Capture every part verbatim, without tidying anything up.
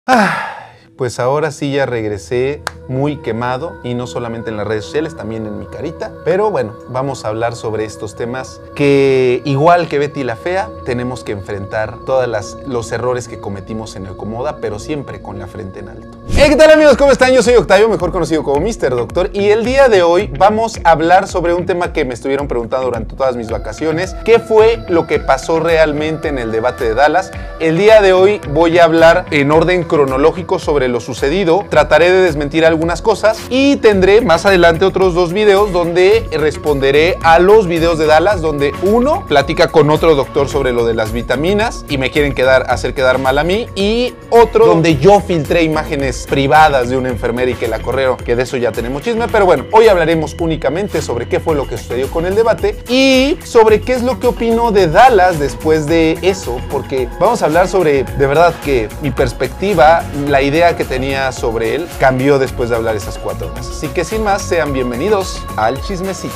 Ah, pues ahora sí ya regresé muy quemado, y no solamente en las redes sociales, también en mi carita. Pero bueno, vamos a hablar sobre estos temas que, igual que Betty la Fea, tenemos que enfrentar todos los errores que cometimos en el Comoda, pero siempre con la frente en alto. Hey, ¿qué tal amigos? ¿Cómo están? Yo soy Octavio, mejor conocido como míster Doctor, y el día de hoy vamos a hablar sobre un tema que me estuvieron preguntando durante todas mis vacaciones. ¿Qué fue lo que pasó realmente en el debate de Dallas? El día de hoy voy a hablar en orden cronológico sobre lo sucedido. Trataré de desmentir algunas cosas y tendré más adelante otros dos videos donde responderé a los videos de Dallas, donde uno platica con otro doctor sobre lo de las vitaminas y me quieren quedar, hacer quedar mal a mí, y otro donde yo filtré imágenes privadas de una enfermera y que la corrieron, que de eso ya tenemos chisme. Pero bueno, hoy hablaremos únicamente sobre qué fue lo que sucedió con el debate y sobre qué es lo que opino de Dallas después de eso, porque vamos a hablar sobre, de verdad, que mi perspectiva, la idea que tenía sobre él, cambió después de hablar esas cuatro horas. Así que sin más, sean bienvenidos al chismecito.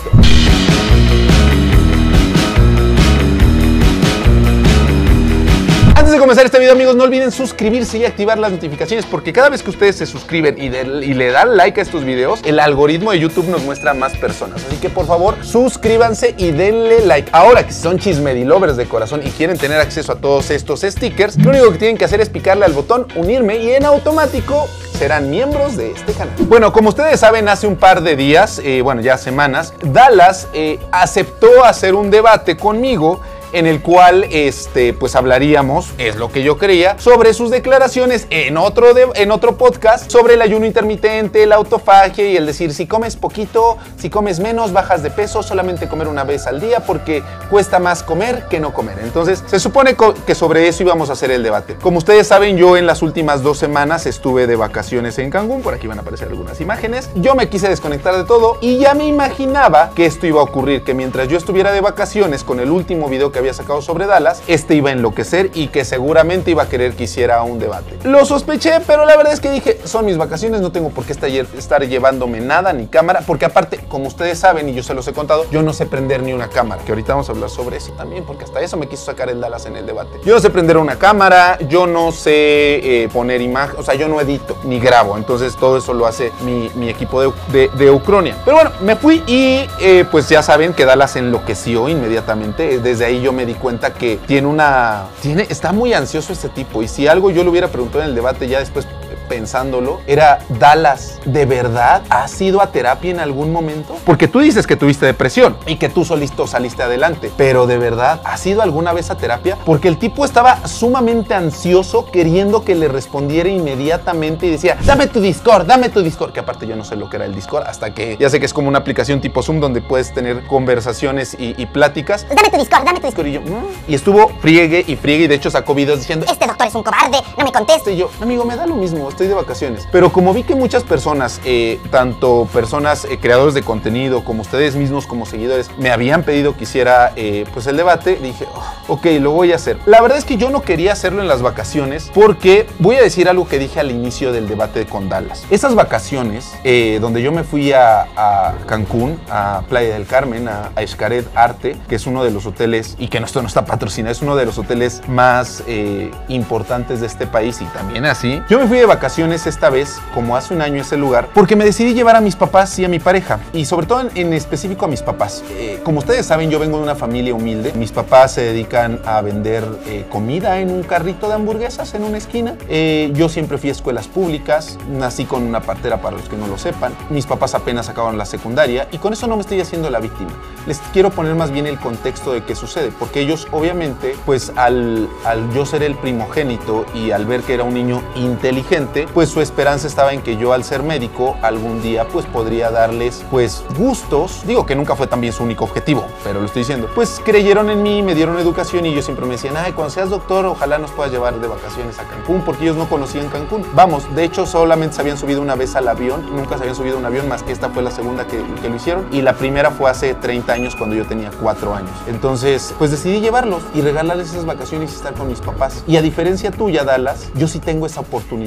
Antes de comenzar este video, amigos, no olviden suscribirse y activar las notificaciones, porque cada vez que ustedes se suscriben y, de, y le dan like a estos videos, el algoritmo de YouTube nos muestra a más personas. Así que por favor, suscríbanse y denle like. Ahora que son chismedilovers de corazón y quieren tener acceso a todos estos stickers, lo único que tienen que hacer es picarle al botón unirme y en automático serán miembros de este canal. Bueno, como ustedes saben, hace un par de días, eh, bueno, ya semanas, Dallas eh, aceptó hacer un debate conmigo en el cual este, pues hablaríamos, es lo que yo creía, sobre sus declaraciones en otro, de, en otro podcast sobre el ayuno intermitente, la autofagia y el decir si comes poquito, si comes menos, bajas de peso, solamente comer una vez al día porque cuesta más comer que no comer. Entonces se supone que sobre eso íbamos a hacer el debate. Como ustedes saben, yo en las últimas dos semanas estuve de vacaciones en Cancún, por aquí van a aparecer algunas imágenes. Yo me quise desconectar de todo y ya me imaginaba que esto iba a ocurrir, que mientras yo estuviera de vacaciones con el último video que había sacado sobre Dallas, este iba a enloquecer y que seguramente iba a querer que hiciera un debate. Lo sospeché, pero la verdad es que dije, son mis vacaciones, no tengo por qué estar, estar llevándome nada, ni cámara, porque aparte, como ustedes saben y yo se los he contado, yo no sé prender ni una cámara, que ahorita vamos a hablar sobre eso también, porque hasta eso me quiso sacar el Dallas en el debate. Yo no sé prender una cámara, yo no sé eh, poner imagen, o sea, yo no edito ni grabo, entonces todo eso lo hace mi, mi equipo de, de, de Ucronia. Pero bueno, me fui y eh, pues ya saben que Dallas enloqueció inmediatamente. Desde ahí yo me di cuenta que tiene una... Tiene, está muy ansioso este tipo, y si algo yo le hubiera preguntado en el debate ya después pensándolo, era: Dallas, ¿de verdad has ido a terapia en algún momento? Porque tú dices que tuviste depresión y que tú solito saliste adelante, pero ¿de verdad has ido alguna vez a terapia? Porque el tipo estaba sumamente ansioso, queriendo que le respondiera inmediatamente y decía: dame tu Discord, dame tu Discord, que aparte yo no sé lo que era el Discord, hasta que ya sé que es como una aplicación tipo Zoom donde puedes tener conversaciones y, y pláticas. Dame tu Discord, dame tu Discord. Y yo, ¿Mm? y estuvo friegue y friegue, y de hecho sacó videos diciendo: este doctor es un cobarde, no me conteste. Y yo, amigo, me da lo mismo, estoy de vacaciones. Pero como vi que muchas personas, eh, tanto personas eh, creadores de contenido como ustedes mismos como seguidores, me habían pedido que hiciera eh, pues el debate, dije, oh, ok, lo voy a hacer. La verdad es que yo no quería hacerlo en las vacaciones, porque voy a decir algo que dije al inicio del debate con Dallas. Esas vacaciones eh, donde yo me fui a, a Cancún, a Playa del Carmen, a, a Xcaret Arte, que es uno de los hoteles, y que esto no está patrocinado, es uno de los hoteles más eh, importantes de este país, y también así, yo me fui de vacaciones esta vez, como hace un año ese lugar, porque me decidí llevar a mis papás y a mi pareja, y sobre todo en, en específico a mis papás. Eh, como ustedes saben, yo vengo de una familia humilde. Mis papás se dedican a vender eh, comida en un carrito de hamburguesas en una esquina. Eh, yo siempre fui a escuelas públicas, nací con una partera para los que no lo sepan. Mis papás apenas acabaron la secundaria, y con eso no me estoy haciendo la víctima. Les quiero poner más bien el contexto de qué sucede, porque ellos obviamente, pues al, al yo ser el primogénito y al ver que era un niño inteligente, pues su esperanza estaba en que yo, al ser médico, algún día pues podría darles pues gustos. Digo que nunca fue también su único objetivo, pero lo estoy diciendo. Pues creyeron en mí, me dieron educación, y ellos siempre me decían: ay, cuando seas doctor, ojalá nos puedas llevar de vacaciones a Cancún, porque ellos no conocían Cancún. Vamos, de hecho solamente se habían subido una vez al avión, nunca se habían subido a un avión, más que esta fue la segunda que, que lo hicieron, y la primera fue hace treinta años, cuando yo tenía cuatro años. Entonces pues decidí llevarlos y regalarles esas vacaciones y estar con mis papás. Y a diferencia tuya, Dallas, yo sí tengo esa oportunidad de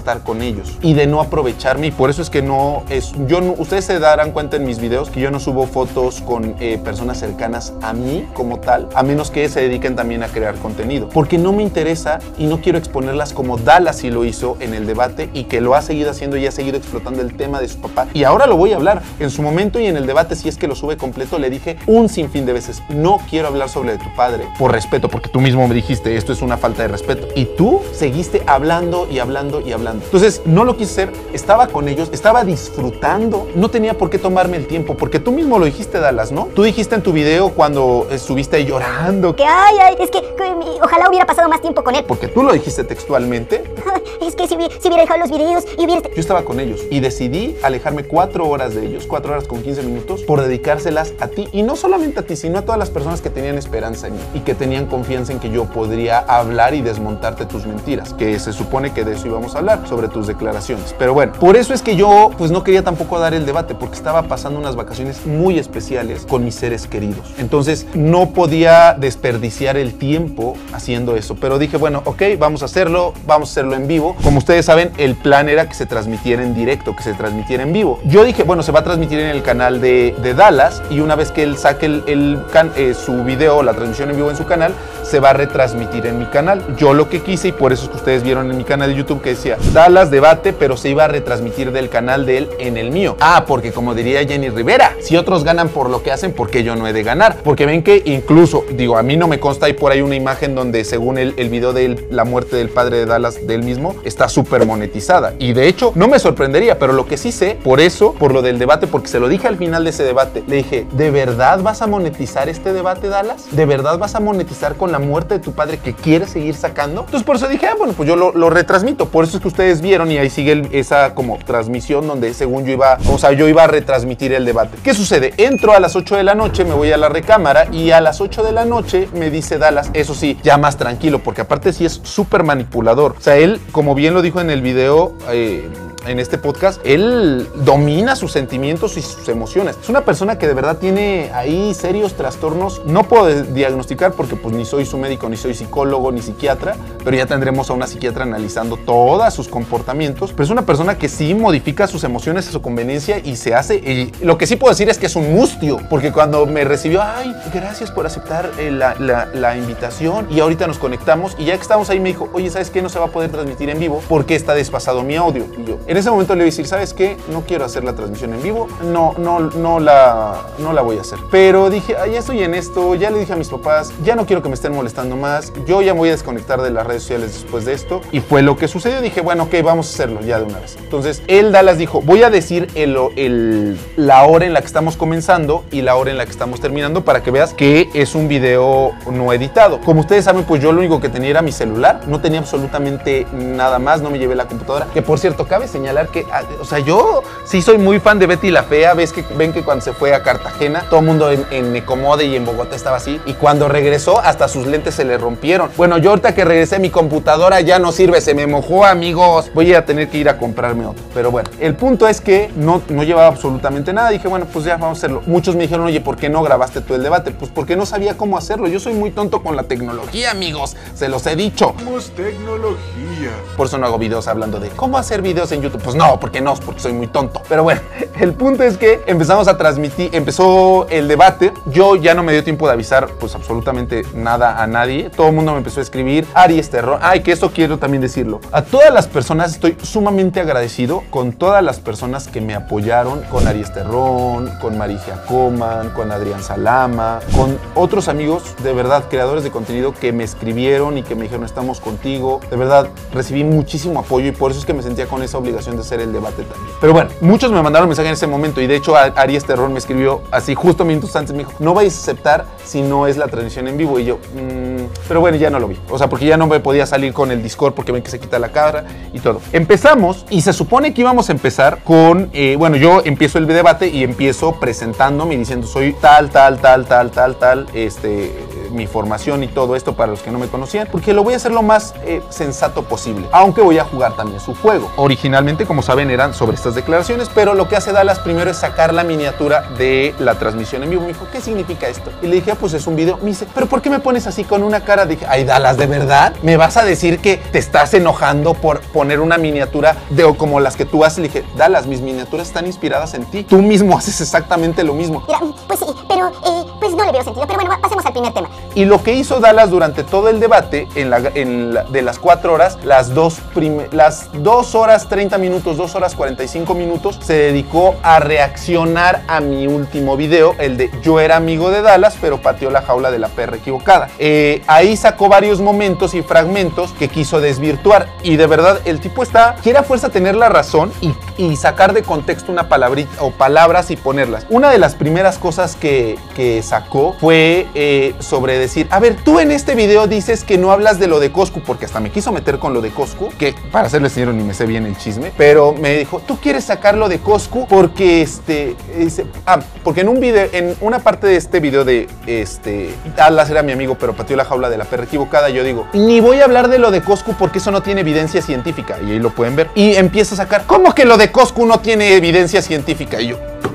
estar con ellos y de no aprovecharme, y por eso es que no es, yo no, ustedes se darán cuenta en mis videos que yo no subo fotos con eh, personas cercanas a mí como tal, a menos que se dediquen también a crear contenido, porque no me interesa y no quiero exponerlas como Dallas sí lo hizo en el debate y que lo ha seguido haciendo y ha seguido explotando el tema de su papá, y ahora lo voy a hablar. En su momento y en el debate, si es que lo sube completo, le dije un sinfín de veces, no quiero hablar sobre tu padre por respeto, porque tú mismo me dijiste, esto es una falta de respeto, y tú seguiste hablando y hablando y hablando. Entonces no lo quise hacer, estaba con ellos, estaba disfrutando, no tenía por qué tomarme el tiempo, porque tú mismo lo dijiste, Dallas, ¿no? Tú dijiste en tu video cuando estuviste ahí llorando Que ay, ay, es que, que ojalá hubiera pasado más tiempo con él. porque tú lo dijiste textualmente. Es que si hubiera, si hubiera dejado los videos y hubiera... Yo estaba con ellos y decidí alejarme cuatro horas de ellos, cuatro horas con quince minutos, por dedicárselas a ti, y no solamente a ti, sino a todas las personas que tenían esperanza en mí y que tenían confianza en que yo podría hablar y desmontarte tus mentiras, que se supone que de eso íbamos a hablar, sobre tus declaraciones. Pero bueno, por eso es que yo pues no quería tampoco dar el debate, porque estaba pasando unas vacaciones muy especiales con mis seres queridos. Entonces no podía desperdiciar el tiempo haciendo eso, pero dije, bueno, ok, vamos a hacerlo, vamos a hacerlo en vivo. Como ustedes saben, el plan era que se transmitiera en directo, que se transmitiera en vivo. Yo dije, bueno, se va a transmitir en el canal de, de Dallas, y una vez que él saque el, el can, eh, su video, la transmisión en vivo en su canal, se va a retransmitir en mi canal. Yo lo que quise, y por eso es que ustedes vieron en mi canal de YouTube que decía Dallas debate, pero se iba a retransmitir del canal de él en el mío. Ah, porque como diría Jenny Rivera, si otros ganan por lo que hacen, ¿por qué yo no he de ganar? Porque ven que incluso, digo, a mí no me consta, hay por ahí una imagen donde según él, el video de él, la muerte del padre de Dallas, de él mismo, está súper monetizada. Y de hecho, no me sorprendería, pero lo que sí sé, por eso, por lo del debate, porque se lo dije al final de ese debate, le dije, ¿de verdad vas a monetizar este debate, Dallas? ¿De verdad vas a monetizar con la muerte de tu padre que quieres seguir sacando? Entonces por eso dije, ah, bueno, pues yo lo, lo retransmito. Por eso es que ustedes vieron, y ahí sigue el, esa como transmisión donde según yo iba, o sea, yo iba a retransmitir el debate. ¿Qué sucede? Entro a las ocho de la noche, me voy a la recámara, y a las ocho de la noche me dice Dallas, eso sí, ya más tranquilo, porque aparte sí es súper manipulador. O sea, él, como bien lo dijo en el video, eh, en este podcast, él domina sus sentimientos y sus emociones. Es una persona que de verdad tiene ahí serios trastornos. No puedo diagnosticar porque pues ni soy su médico, ni soy psicólogo, ni psiquiatra, pero ya tendremos a una psiquiatra analizando todos sus comportamientos. Pero es una persona que sí modifica sus emociones a su conveniencia y se hace, y lo que sí puedo decir es que es un mustio, porque cuando me recibió, ay, gracias por aceptar eh, la, la, la invitación, y ahorita nos conectamos, y ya que estamos ahí me dijo, oye, ¿sabes qué? No se va a poder transmitir en vivo porque está desfasado mi audio. Y yo, en ese momento le voy a decir, ¿sabes qué? No quiero hacer la transmisión en vivo, no, no, no, la, no la voy a hacer. Pero dije, ah, ya estoy en esto, ya le dije a mis papás, ya no quiero que me estén molestando más, yo ya me voy a desconectar de las redes sociales después de esto. Y fue lo que sucedió, dije, bueno, ok, vamos a hacerlo ya de una vez. Entonces, él, Dallas, dijo, voy a decir el, el, la hora en la que estamos comenzando y la hora en la que estamos terminando para que veas que es un video no editado. Como ustedes saben, pues yo lo único que tenía era mi celular, no tenía absolutamente nada más, no me llevé la computadora, que por cierto, cabe señalar que, o sea, yo sí soy muy fan de Betty la Fea. Ves que ven que cuando se fue a Cartagena, todo el mundo en, en Ecomode y en Bogotá estaba así, y cuando regresó hasta sus lentes se le rompieron. Bueno, yo ahorita que regresé, mi computadora ya no sirve, se me mojó, amigos, voy a tener que ir a comprarme otro. Pero bueno, el punto es que no, no llevaba absolutamente nada. Dije, bueno, pues ya vamos a hacerlo. Muchos me dijeron, oye, ¿por qué no grabaste tú el debate? Pues porque no sabía cómo hacerlo. Yo soy muy tonto con la tecnología, amigos, se los he dicho. Somos tecnología. Por eso no hago videos hablando de cómo hacer videos en YouTube. Pues no, porque no, porque soy muy tonto. Pero bueno, el punto es que empezamos a transmitir, empezó el debate. Yo ya no me dio tiempo de avisar pues absolutamente nada a nadie. Todo el mundo me empezó a escribir, Aries Terrón. Ay, que esto quiero también decirlo. A todas las personas estoy sumamente agradecido con todas las personas que me apoyaron, con Aries Terrón, con Marigia Coman, con Adrián Salama, con otros amigos, de verdad, creadores de contenido que me escribieron y que me dijeron, estamos contigo. De verdad, recibí muchísimo apoyo y por eso es que me sentía con esa obligación de hacer el debate también. Pero bueno, muchos me mandaron mensaje en ese momento y de hecho Aries Terrón me escribió así justo minutos antes, me dijo, no vais a aceptar si no es la transmisión en vivo. Y yo, mmm, pero bueno, ya no lo vi. O sea, porque ya no me podía salir con el Discord porque ven que se quita la cámara y todo. Empezamos y se supone que íbamos a empezar con, eh, bueno, yo empiezo el debate y empiezo presentándome y diciendo, soy tal, tal, tal, tal, tal, tal, este... mi formación y todo esto para los que no me conocían, porque lo voy a hacer lo más eh, sensato posible, aunque voy a jugar también su juego. Originalmente, como saben, eran sobre estas declaraciones, pero lo que hace Dallas primero es sacar la miniatura de la transmisión en vivo. Me dijo, ¿qué significa esto? Y le dije, ah, pues es un video. Me dice, ¿pero por qué me pones así con una cara? Dije, ay, Dallas, ¿de verdad? ¿Me vas a decir que te estás enojando por poner una miniatura de o como las que tú haces? Le dije, Dallas, mis miniaturas están inspiradas en ti. Tú mismo haces exactamente lo mismo. Mira, pues sí, pero eh, pues no le veo sentido. Pero bueno, pasemos al primer tema. Y lo que hizo Dallas durante todo el debate, en la, en la, de las cuatro horas, las dos, prime, las dos horas treinta minutos, dos horas cuarenta y cinco minutos, se dedicó a reaccionar a mi último video, el de yo era amigo de Dallas, pero pateó la jaula de la perra equivocada. Eh, ahí sacó varios momentos y fragmentos que quiso desvirtuar. Y de verdad, el tipo está, quiere a fuerza tener la razón y, y sacar de contexto una palabrita o palabras y ponerlas. Una de las primeras cosas que, que sacó fue eh, sobre decir, a ver, tú en este video dices que no hablas de lo de Coscu, porque hasta me quiso meter con lo de Coscu, que para serle señor ni me sé bien el chisme, pero me dijo, tú quieres sacarlo de Coscu porque este, este ah, porque en un video, en una parte de este video de este, Dallas era mi amigo, pero pateó la jaula de la perra equivocada, yo digo, ni voy a hablar de lo de Coscu porque eso no tiene evidencia científica, y ahí lo pueden ver, y empiezo a sacar, ¿cómo que lo de Coscu no tiene evidencia científica? Y yo,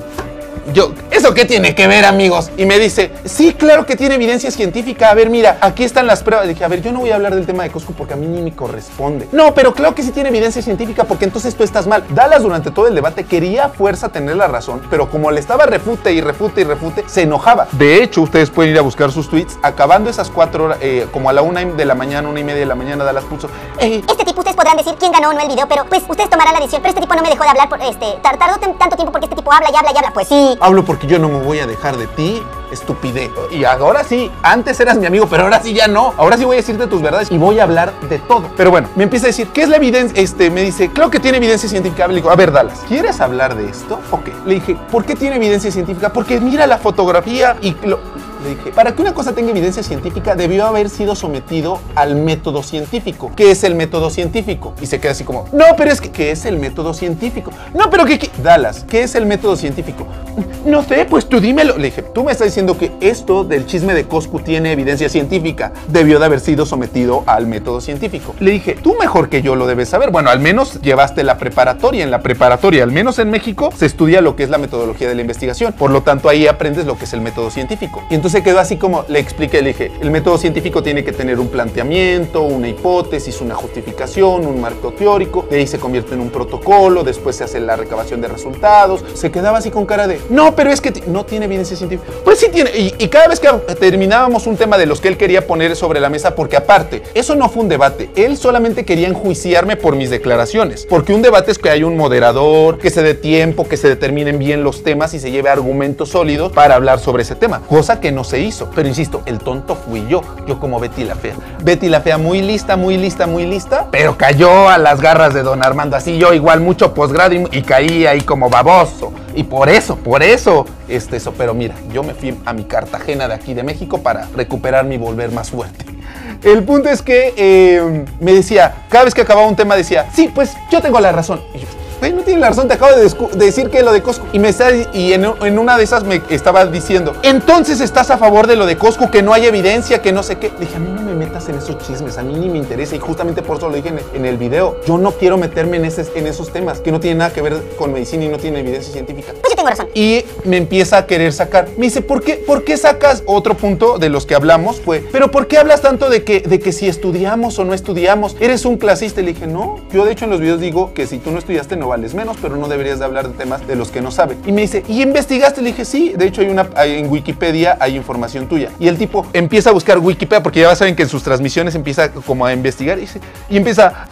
Yo, ¿eso qué tiene que ver, amigos? Y me dice, sí, claro que tiene evidencia científica. A ver, mira, aquí están las pruebas. Dije, a ver, yo no voy a hablar del tema de Coscu porque a mí ni me corresponde. No, pero claro que sí tiene evidencia científica porque entonces tú estás mal. Dallas durante todo el debate quería a fuerza tener la razón, pero como le estaba refute y refute y refute, se enojaba. De hecho, ustedes pueden ir a buscar sus tweets. Acabando esas cuatro horas, eh, como a la una de la mañana, una y media de la mañana, Dallas puso, eh, Este tipo, ustedes podrán decir quién ganó o no el video, pero pues ustedes tomarán la decisión. Pero este tipo no me dejó de hablar, por, este, tardó tanto tiempo porque este tipo habla y habla y habla. Pues sí. hablo porque yo no me voy a dejar de ti, estupidez. Y ahora sí, antes eras mi amigo, pero ahora sí ya no. Ahora sí voy a decirte tus verdades y voy a hablar de todo. Pero bueno, me empieza a decir, ¿qué es la evidencia? Este, me dice, creo que tiene evidencia científica. Le digo, a ver, Dallas, ¿quieres hablar de esto? Ok. Le dije, ¿por qué tiene evidencia científica? Porque mira la fotografía y lo... Le dije, para que una cosa tenga evidencia científica debió haber sido sometido al método científico. ¿Qué es el método científico? Y se queda así como, no, pero es que, ¿qué es el método científico? No, pero ¿qué? qué? Dallas, ¿qué es el método científico? No sé, pues tú dímelo. Le dije, tú me estás diciendo que esto del chisme de Coscu tiene evidencia científica. Debió de haber sido sometido al método científico. Le dije, tú mejor que yo lo debes saber. Bueno, al menos llevaste la preparatoria. En la preparatoria, al menos en México, se estudia lo que es la metodología de la investigación. Por lo tanto, ahí aprendes lo que es el método científico. Y entonces quedó así como le expliqué, le dije, el método científico tiene que tener un planteamiento, una hipótesis, una justificación, un marco teórico, de ahí se convierte en un protocolo, después se hace la recabación de resultados. Se quedaba así con cara de, no, pero es que no tiene evidencia científica. Pues sí tiene, y, y cada vez que terminábamos un tema de los que él quería poner sobre la mesa, porque aparte, eso no fue un debate, él solamente quería enjuiciarme por mis declaraciones, porque un debate es que hay un moderador, que se dé tiempo, que se determinen bien los temas y se lleve argumentos sólidos para hablar sobre ese tema, cosa que no se hizo. Pero insisto, el tonto fui yo, yo como Betty la Fea. Betty la Fea muy lista, muy lista, muy lista, pero cayó a las garras de don Armando, así yo igual mucho posgrado y, y caí ahí como baboso. Y por eso, por eso, este, eso. Pero mira, yo me fui a mi Cartagena de aquí de México para recuperarme y volver más fuerte. El punto es que eh, me decía, cada vez que acababa un tema decía, sí, pues yo tengo la razón. Y yo, Ay, no tiene la razón, te acabo de, de decir que lo de Coscu. Y, me está, y en, en una de esas me estaba diciendo, entonces estás a favor de lo de Coscu, que no hay evidencia, que no sé qué. Le dije, a mí no me metas en esos chismes, a mí ni me interesa. Y justamente por eso lo dije en, en el video. Yo no quiero meterme en, ese, en esos temas, que no tienen nada que ver con medicina y no tienen evidencia científica. Pues yo tengo razón. Y me empieza a querer sacar. Me dice, ¿por qué, ¿por qué sacas? Otro punto de los que hablamos fue, ¿pero por qué hablas tanto de que, de que si estudiamos o no estudiamos? Eres un clasista. Y le dije, no, yo de hecho en los videos digo que si tú no estudiaste no vales menos, pero no deberías de hablar de temas de los que no saben. Y me dice, ¿y investigaste? Le dije, sí, de hecho hay una, hay, en Wikipedia hay información tuya. Y el tipo empieza a buscar Wikipedia, porque ya saben que en sus transmisiones empieza como a investigar y, dice, y empieza...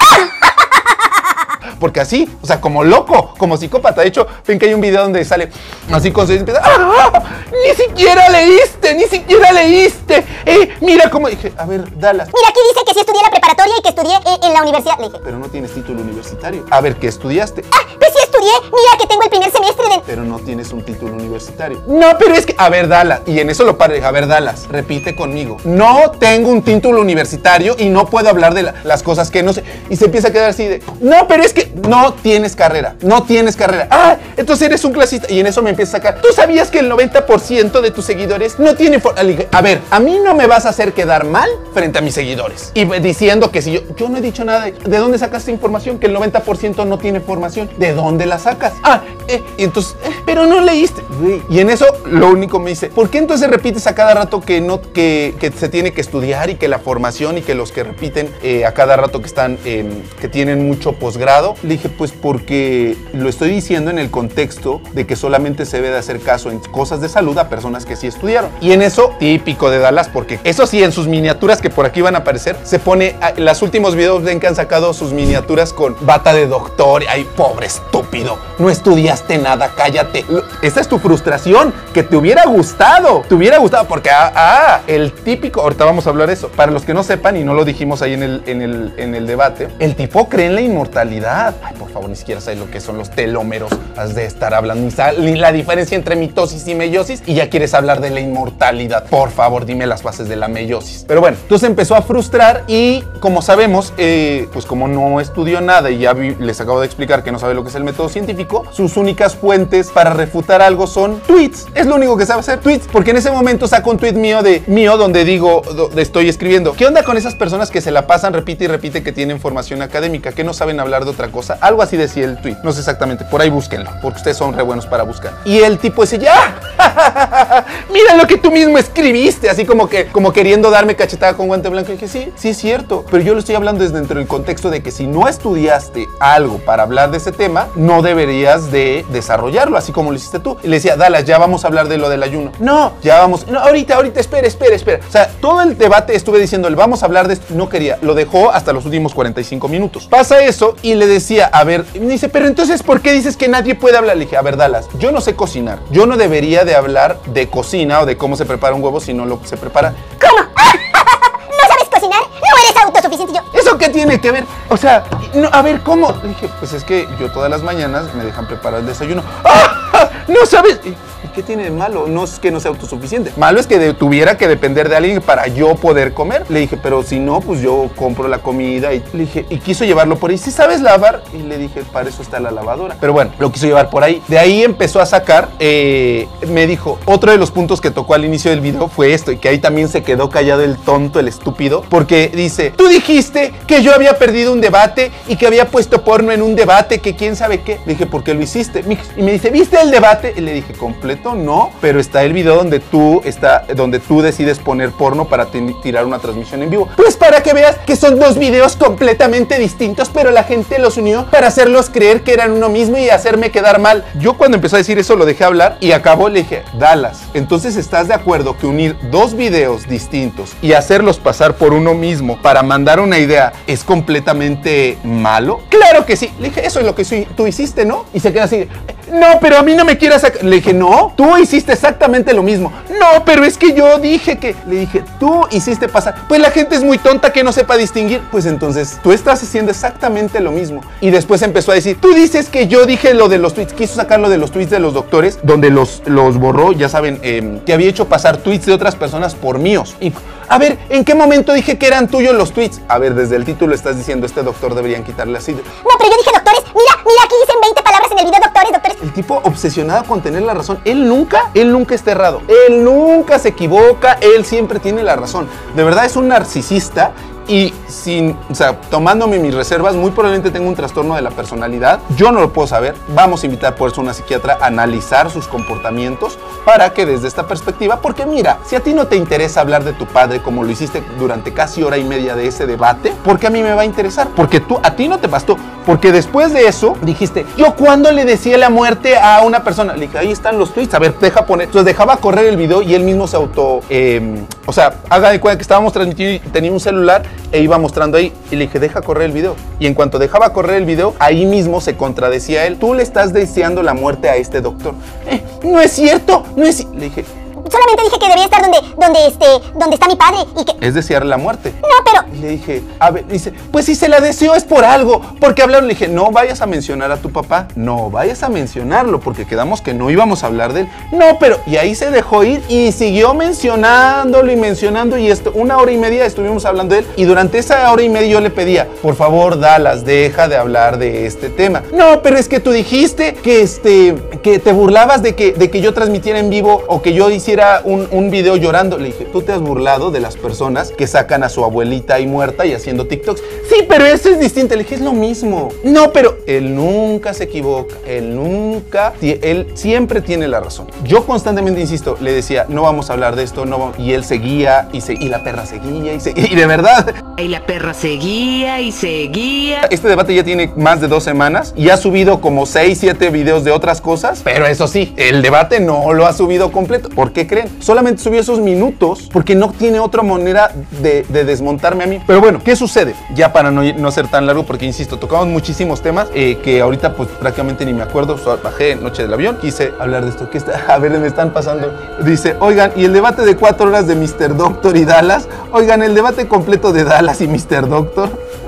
Porque así, o sea, como loco, como psicópata. De hecho, ven que hay un video donde sale así con su... Empieza, ¡ah! ¡Ni siquiera leíste! ¡Ni siquiera leíste! Eh, mira cómo... Dije, a ver, Dallas. Mira, aquí dice que sí estudié en la preparatoria y que estudié eh, en la universidad. Le dije, pero no tienes título universitario. A ver, ¿qué estudiaste? ¡Ah! Pues sí estudié mira que tengo el primer semestre de... Pero no tienes un título universitario. No, pero es que... A ver, Dallas. Y en eso lo pare. A ver, Dallas, repite conmigo. No tengo un título universitario y no puedo hablar de la, las cosas que no sé. Y se empieza a quedar así de... No, pero es que no tienes carrera. No tienes carrera. Ah, entonces eres un clasista. Y en eso me empieza a sacar. ¿Tú sabías que el noventa por ciento de tus seguidores no tienen... A ver, a mí no me vas a hacer quedar mal frente a mis seguidores. Y diciendo que si yo... Yo no he dicho nada de... ¿De dónde sacaste información? Que el noventa por ciento no tiene formación. ¿De dónde la sacas? Ah, eh, y entonces... Eh, pero no leíste. Y en eso lo único me dice... ¿Por qué entonces repites a cada rato que no... Que, que se tiene que estudiar y que la formación y que los que repiten eh, a cada rato que están... Eh, que tienen mucho posgrado? Le dije, pues porque lo estoy diciendo en el contexto de que solamente se debe de hacer caso en cosas de salud a personas que sí estudiaron. Y en eso, típico de Dallas, porque eso sí, en sus miniaturas que por aquí van a aparecer, se pone, en los últimos videos ven que han sacado sus miniaturas con bata de doctor. Ay, pobre estúpido, no estudiaste nada, cállate. Esta es tu frustración, que te hubiera gustado, te hubiera gustado, porque ah, ah, el típico, ahorita vamos a hablar de eso, para los que no sepan, y no lo dijimos ahí en el, en el, en el debate, el tipo cree en la inmortalidad. Ay, por favor, ni siquiera sabes lo que son los telómeros, has de estar hablando, ni, ni la diferencia entre mitosis y meiosis, y ya quieres hablar de la inmortalidad. Por favor, dime las bases de la meiosis. Pero bueno, entonces empezó a frustrar y, como sabemos, eh, pues como no estudió nada y ya vi, les acabo de explicar que no sabe lo que es el método científico, sus únicas fuentes para refutar algo son tweets. Es lo único que sabe hacer, tweets, porque en ese momento saco un tweet mío de mío donde digo, donde estoy escribiendo, ¿qué onda con esas personas que se la pasan, repite y repite, que tienen formación académica, que no saben hablar de otra cosa? Algo así decía el tweet, no sé exactamente, por ahí búsquenlo, porque ustedes son re buenos para buscar. Y el tipo ese, ya, mira lo que tú mismo escribiste, así como que, como queriendo darme cachetada con guante blanco. Y dije, sí, sí es cierto, pero yo lo estoy hablando desde dentro del contexto de que si no estudiaste algo para hablar de ese tema, no deberías de desarrollarlo, así como lo hiciste tú. Y le decía, Dallas, ya vamos a hablar de lo del ayuno. No, ya vamos, no, ahorita, ahorita, espera, espera, espera. O sea, todo el debate estuve diciéndole, vamos a hablar de esto, no quería, lo dejó hasta los últimos cuarenta y cinco minutos. Pasa eso y le decía, a ver, y me dice, pero entonces, ¿por qué dices que nadie puede hablar? Le dije, a ver, Dallas, yo no sé cocinar, yo no debería de hablar de cocina o de cómo se prepara un huevo si no lo se prepara. ¿Cómo? ¿No sabes cocinar? ¿No eres autosuficiente? Yo... ¿Eso qué tiene que ver? O sea, no, a ver, ¿cómo? Le dije, pues es que yo todas las mañanas me dejan preparar el desayuno. ¡Ah! ¿No sabes? ¿Y qué tiene de malo? No es que no sea autosuficiente. Malo es que de, tuviera que depender de alguien para yo poder comer. Le dije, pero si no, pues yo compro la comida. Y le dije, y quiso llevarlo por ahí. ¿Sí sabes lavar? Y le dije, para eso está la lavadora. Pero bueno, lo quiso llevar por ahí. De ahí empezó a sacar, eh, me dijo, otro de los puntos que tocó al inicio del video fue esto. Y que ahí también se quedó callado el tonto, el estúpido. Porque dice, tú dijiste que yo había perdido un debate y que había puesto porno en un debate, que quién sabe qué. Le dije, ¿por qué lo hiciste? Y me dice, ¿viste el debate? Y le dije, completo no, pero está el video donde tú, está, donde tú decides poner porno para tirar una transmisión en vivo. Pues para que veas que son dos videos completamente distintos, pero la gente los unió para hacerlos creer que eran uno mismo y hacerme quedar mal. Yo cuando empezó a decir eso lo dejé hablar y acabó, le dije, Dallas, entonces ¿estás de acuerdo que unir dos videos distintos y hacerlos pasar por uno mismo para mandar una idea es completamente malo? Claro que sí. Le dije, eso es lo que tú hiciste, ¿no? Y se queda así, no, pero a mí no me quieras sacar. Le dije, no, tú hiciste exactamente lo mismo. No, pero es que yo dije que... Le dije, tú hiciste pasar. Pues la gente es muy tonta que no sepa distinguir. Pues entonces, tú estás haciendo exactamente lo mismo. Y después empezó a decir, tú dices que yo dije lo de los tweets. Quiso sacar lo de los tweets de los doctores, donde los, los borró, ya saben, eh, que había hecho pasar tweets de otras personas por míos. Y... a ver, ¿en qué momento dije que eran tuyos los tweets? A ver, desde el título estás diciendo, este doctor deberían quitarle así. No, pero yo dije doctores. Mira, mira, aquí dicen veinte palabras en el video, doctores, doctores. El tipo obsesionado con tener la razón. Él nunca, él nunca está errado. Él nunca se equivoca. Él siempre tiene la razón. De verdad es un narcisista. Y sin, o sea, tomándome mis reservas, muy probablemente tengo un trastorno de la personalidad. Yo no lo puedo saber. Vamos a invitar por eso a una psiquiatra a analizar sus comportamientos para que desde esta perspectiva, porque mira, si a ti no te interesa hablar de tu padre como lo hiciste durante casi hora y media de ese debate, ¿por qué a mí me va a interesar? Porque tú, a ti no te bastó. Porque después de eso dijiste, yo cuando le decía la muerte a una persona, le dije, ahí están los tweets, a ver, deja poner. Entonces dejaba correr el video y él mismo se auto, eh, o sea, haga de cuenta que estábamos transmitiendo y tenía un celular e iba mostrando ahí y le dije, deja correr el video. Y en cuanto dejaba correr el video, ahí mismo se contradecía a él. Tú le estás deseando la muerte a este doctor. Eh, no es cierto, no es... Le dije, solamente simplemente dije que debía estar donde, donde, este, donde está mi padre y que... Es desearle la muerte. No, pero... Y le dije, a ver, dice, pues si se la deseó es por algo, porque hablaron. Le dije, no vayas a mencionar a tu papá, no vayas a mencionarlo, porque quedamos que no íbamos a hablar de él. No, pero... Y ahí se dejó ir y siguió mencionándolo y mencionando, y esto, una hora y media estuvimos hablando de él, y durante esa hora y media yo le pedía, por favor, Dallas, deja de hablar de este tema. No, pero es que tú dijiste que, este, que te burlabas de que, de que yo transmitiera en vivo o que yo hiciera un, un video llorando. Le dije, tú te has burlado de las personas que sacan a su abuelita ahí muerta y haciendo TikToks. Sí, pero eso es distinto. Le dije, es lo mismo. No, pero él nunca se equivoca. Él nunca, él siempre tiene la razón. Yo constantemente insisto, le decía, no vamos a hablar de esto, no vamos. Y él seguía y, se, y la perra seguía y seguía. Y de verdad. Y la perra seguía y seguía. Este debate ya tiene más de dos semanas y ha subido como seis, siete videos de otras cosas. Pero eso sí, el debate no lo ha subido completo. ¿Por qué creen? Solamente subió esos minutos porque no tiene otra manera de, de desmontarme a mí. Pero bueno, ¿qué sucede? Ya para no, no ser tan largo, porque insisto, tocamos muchísimos temas eh, que ahorita pues prácticamente ni me acuerdo. So, bajé noche del avión, quise hablar de esto. ¿Qué está? A ver, me están pasando. Dice, oigan, y el debate de cuatro horas de mister Doctor y Dallas. Oigan, el debate completo de Dallas y mister Doctor.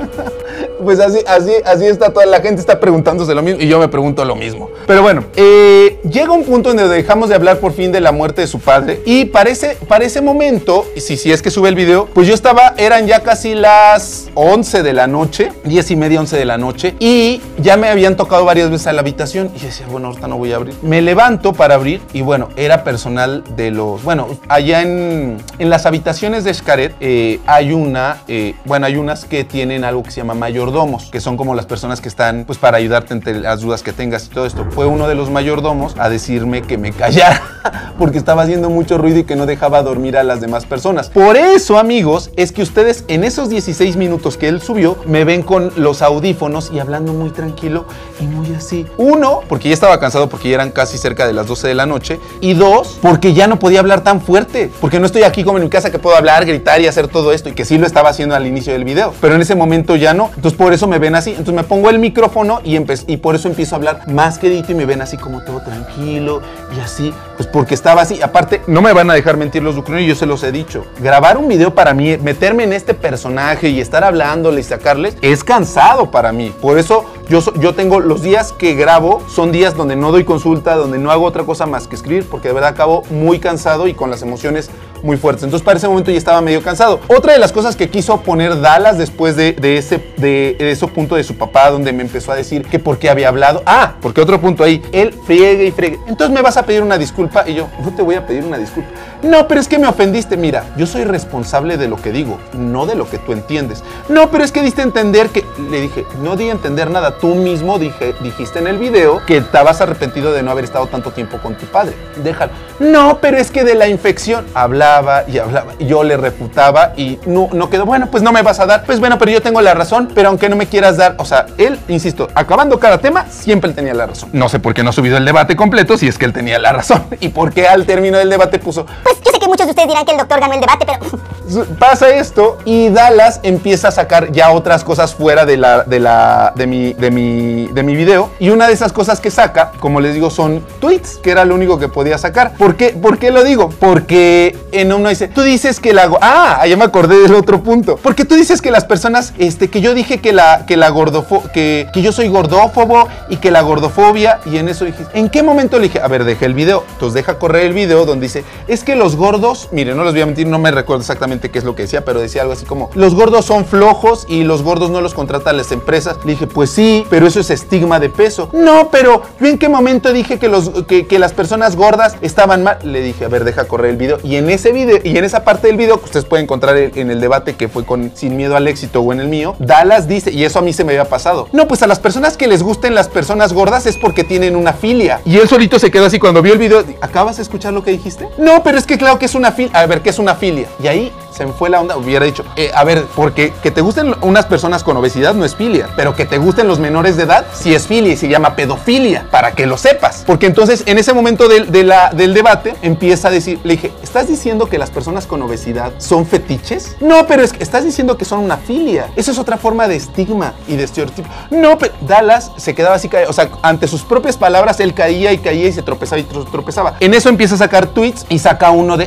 Pues así, así, así está toda la gente, está preguntándose lo mismo y yo me pregunto lo mismo. Pero bueno, eh, llega un punto en donde dejamos de hablar por fin de la muerte de su padre y para ese, para ese momento, si, si es que sube el video, pues yo estaba, eran ya casi las once de la noche, diez y media, once de la noche, y ya me habían tocado varias veces a la habitación y yo decía, bueno, ahorita no voy a abrir. Me levanto para abrir y bueno, era personal de los, bueno, allá en, en las habitaciones de Xcaret eh, hay una, eh, bueno, hay unas que tienen algo que se llama mayordomos, que son como las personas que están pues para ayudarte entre las dudas que tengas y todo esto. Fue uno de los mayordomos a decirme que me callara porque estaba haciendo mucho ruido y que no dejaba dormir a las demás personas. Por eso, amigos, es que ustedes en esos dieciséis minutos que él subió me ven con los audífonos y hablando muy tranquilo y muy así. Uno, porque ya estaba cansado porque ya eran casi cerca de las doce de la noche, y dos, porque ya no podía hablar tan fuerte, porque no estoy aquí como en mi casa que puedo hablar, gritar y hacer todo esto, y que sí lo estaba haciendo al inicio del video, pero en ese momento ya no. Entonces por eso me ven así. Entonces me pongo el micrófono y, y por eso empiezo a hablar más quedito y me ven así como todo tranquilo y así, pues porque estaba así. Aparte, no me van a dejar mentir los ducrones y yo se los he dicho. Grabar un video para mí, meterme en este personaje y estar hablándoles y sacarles, es cansado para mí. Por eso yo, yo tengo los días que grabo, son días donde no doy consulta, donde no hago otra cosa más que escribir, porque de verdad acabo muy cansado y con las emociones muy fuertes. Entonces para ese momento ya estaba medio cansado. Otra de las cosas que quiso poner Dallas después de, de, ese, de, de ese punto de su papá, donde me empezó a decir que por qué había hablado. Ah, porque otro punto ahí, él friegue y friegue. Entonces me vas a pedir una disculpa y yo, no te voy a pedir una disculpa. No, pero es que me ofendiste. Mira, yo soy responsable de lo que digo, no de lo que tú entiendes. No, pero es que diste a entender que... Le dije, no di a entender nada. Tú mismo dije, dijiste en el video que estabas arrepentido de no haber estado tanto tiempo con tu padre. Déjalo. No, pero es que de la infección... Hablaba y hablaba. Yo le refutaba y no, no quedó. Bueno, pues no me vas a dar. Pues bueno, pero yo tengo la razón. Pero aunque no me quieras dar... O sea, él, insisto, acabando cada tema, siempre él tenía la razón. No sé por qué no ha subido el debate completo si es que él tenía la razón. Y por qué al término del debate puso... Pues yo sé que muchos de ustedes dirán que el doctor ganó el debate, pero... Pasa esto y Dallas empieza a sacar ya otras cosas fuera de la de la de mi de mi de mi video, y una de esas cosas que saca, como les digo, son tweets, que era lo único que podía sacar. ¿Por qué? ¿Por qué lo digo? Porque en uno dice, tú dices que la ah, ya me acordé del otro punto. Porque tú dices que las personas este que yo dije que la que la gordofo que que yo soy gordófobo y que la gordofobia, y en eso dije, ¿en qué momento le dije? A ver, dejé el video. Entonces deja correr el video donde dice, es que los gordos, miren, no les voy a mentir, no me recuerdo exactamente qué es lo que decía, pero decía algo así como, los gordos son flojos y los gordos no los contratan las empresas. Le dije, pues sí, pero eso es estigma de peso. No, pero yo en qué momento dije que, los, que, que las personas gordas estaban mal. Le dije, a ver, deja correr el video. Y en ese video, y en esa parte del video que ustedes pueden encontrar en, en el debate que fue con Sin Miedo al Éxito o en el mío, Dallas dice, y eso a mí se me había pasado, no, pues a las personas que les gusten las personas gordas es porque tienen una filia. Y él solito se quedó así cuando vio el video. ¿Acabas de escuchar lo que dijiste? No, pero es que claro que es una filia. A ver, ¿qué es una filia? Y ahí se me fue la onda. Hubiera dicho, eh, a ver, porque que te gusten unas personas con obesidad no es filia, pero que te gusten los menores de edad sí es filia y se llama pedofilia, para que lo sepas. Porque entonces en ese momento de, de la, del debate empieza a decir, le dije, ¿estás diciendo que las personas con obesidad son fetiches? No, pero es que estás diciendo que son una filia. Eso es otra forma de estigma y de estereotipo. No, pero Dallas se quedaba así, o sea, ante sus propias palabras él caía y caía y se tropezaba y tropezaba. En eso empieza a sacar tweets y saca uno de,